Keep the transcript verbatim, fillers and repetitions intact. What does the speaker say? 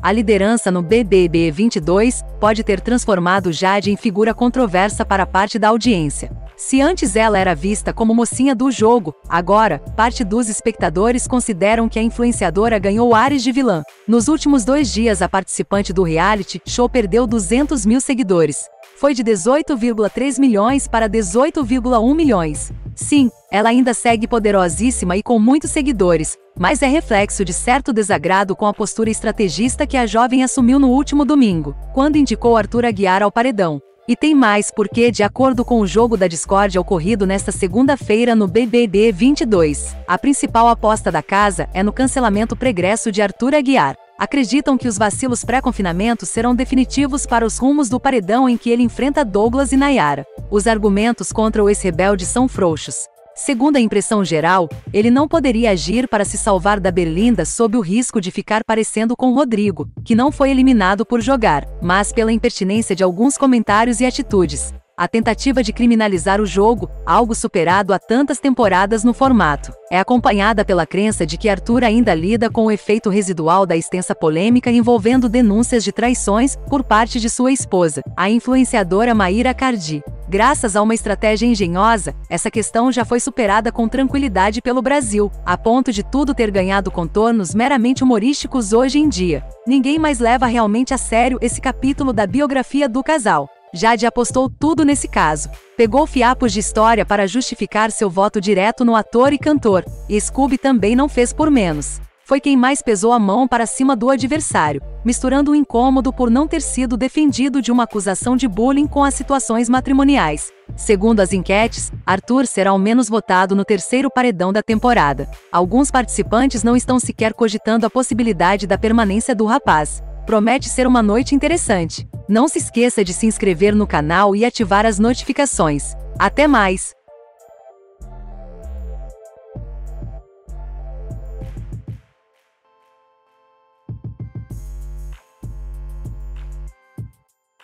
A liderança no B B B vinte e dois pode ter transformado Jade em figura controversa para parte da audiência. Se antes ela era vista como mocinha do jogo, agora, parte dos espectadores consideram que a influenciadora ganhou ares de vilã. Nos últimos dois dias, a participante do reality show perdeu duzentos mil seguidores. Foi de dezoito vírgula três milhões para dezoito vírgula um milhões. Sim, ela ainda segue poderosíssima e com muitos seguidores, mas é reflexo de certo desagrado com a postura estrategista que a jovem assumiu no último domingo, quando indicou Arthur Aguiar ao paredão. E tem mais porque, de acordo com o jogo da discórdia ocorrido nesta segunda-feira no B B B vinte e dois, a principal aposta da casa é no cancelamento pregresso de Arthur Aguiar. Acreditam que os vacilos pré-confinamento serão definitivos para os rumos do paredão em que ele enfrenta Douglas e Nayara. Os argumentos contra o ex-rebelde são frouxos. Segundo a impressão geral, ele não poderia agir para se salvar da Berlinda sob o risco de ficar parecendo com Rodrigo, que não foi eliminado por jogar, mas pela impertinência de alguns comentários e atitudes. A tentativa de criminalizar o jogo, algo superado há tantas temporadas no formato, é acompanhada pela crença de que Arthur ainda lida com o efeito residual da extensa polêmica envolvendo denúncias de traições por parte de sua esposa, a influenciadora Mayra Cardi. Graças a uma estratégia engenhosa, essa questão já foi superada com tranquilidade pelo Brasil, a ponto de tudo ter ganhado contornos meramente humorísticos hoje em dia. Ninguém mais leva realmente a sério esse capítulo da biografia do casal. Jade apostou tudo nesse caso. Pegou fiapos de história para justificar seu voto direto no ator e cantor, e Scooby também não fez por menos. Foi quem mais pesou a mão para cima do adversário, misturando o incômodo por não ter sido defendido de uma acusação de bullying com as situações matrimoniais. Segundo as enquetes, Arthur será o menos votado no terceiro paredão da temporada. Alguns participantes não estão sequer cogitando a possibilidade da permanência do rapaz. Promete ser uma noite interessante. Não se esqueça de se inscrever no canal e ativar as notificações. Até mais!